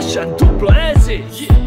Teljesen dupla ezi.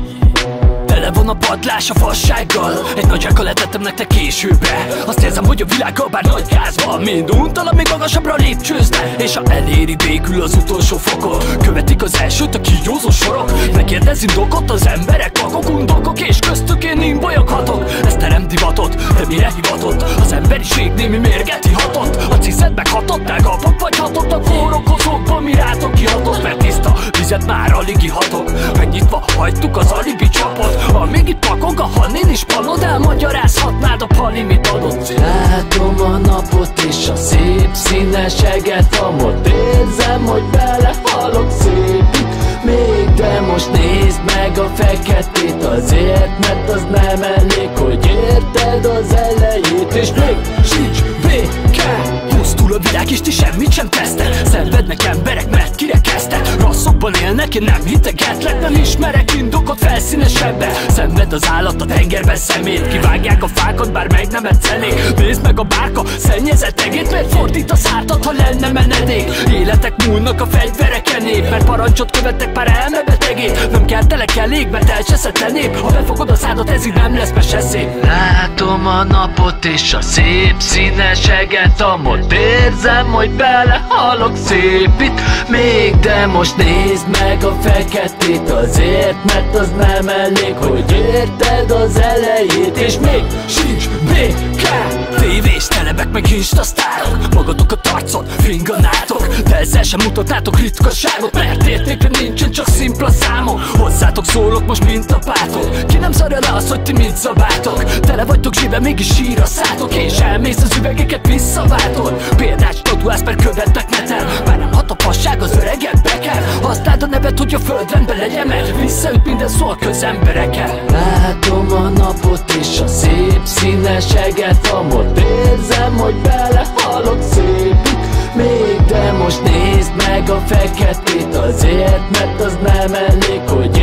Tele van a padlás a fassággal. Egy nagy zsákkal letettem nektek későbbre. Azt érzem, hogy a világgal bár nagy gáz van, mind untalan, még magasabbra lépcsőzne. És ha elérik végül az utolsó fokot, követik az elsőt a kígyózó sorok. Megkérdez indokot az emberek, vakok, undokok, és köztük én imbolyoghatok. Ez terem divatot, de mire hivatott? Az emberiség némi mérget ihatott. A ciszed meghatott, elkapott vagy hatott a kórokozókba, mi rátok kihatott. Mert tiszta vizet már alig ihatok. Megnyitva hagytuk az alibi csapot. Amíg itt pakog a hanin is panod, elmagyarázhatnád a pali mit adott. Látom a napot és a szép színes eget, amott érzem, hogy belehalok szépig. Még de most nézd meg a feketét azért, mert az nem elég, hogy érted az elejét. És még sincs vége. Pusztul a világ és ti semmit sem tesztek. Szenvednek emberek, mert kirekeztek. Rasszokban élnek, én nem hitegetlek. Nem ismerek indokot felszínesebben. Szenved az állat a tengerben szemét. Kivágják a fákat, bár meg nem etszenék. Nézd meg a bárka szennyezett egét. Miért fordít a szártat, ha lenne menedék? Életek múlnak a fegyvereken épp, mert parancsot követtek pár elmebetegét. Nem kell telek elég, mert elcseszett a nép. Ha befogod a szádat, ez így nem lesz mese szép. Látom a napot és a szép színes eget, amott érzem, hogy belehalok szépit. Még de most nézd meg a feketét azért, mert az nem elég, hogy érted az elejét. És még sincs vége. Tévés telebek meg instasztárok, magatokat arcot finganátok, de ezzel sem mutatnátok ritkaságot, mert értékre nincsen, csak szimpla számok. Hozzátok szólok most, mint a pátok. Ki nem szarja le az, hogy ti mit zabáltok? Tele vagytok zsíve, mégis síra szálltok, és elmész az üvegeket visszaváltod. Példát tatuálsz, mert követnek neten, bár nem hat a passág az öregebbeken. Használd a nevet, hogy a földrendben legyen, mert visszaüt minden szó a közembereken. Látom a napot és a szép színes eget, amott érzem, hogy belehalok szépig. Még de most nézd meg a feketét azért, mert az nem elég, hogy